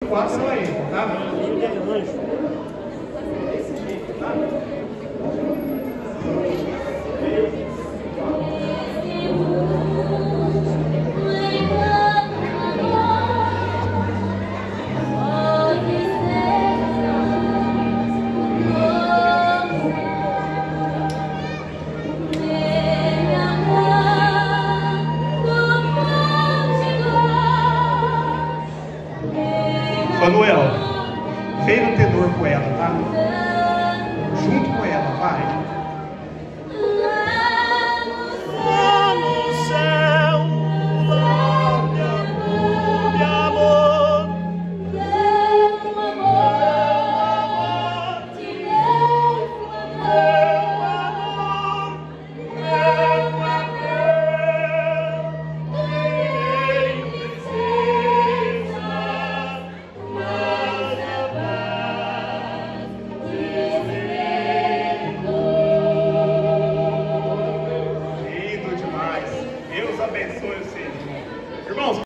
4 ela entra, tá? Manuel, vem no tenor com ela, tá? Junto com ela, vai. Lá no céu, lá meu amor, meu amor, Lindo demais. Deus abençoe você, irmão. Irmãos,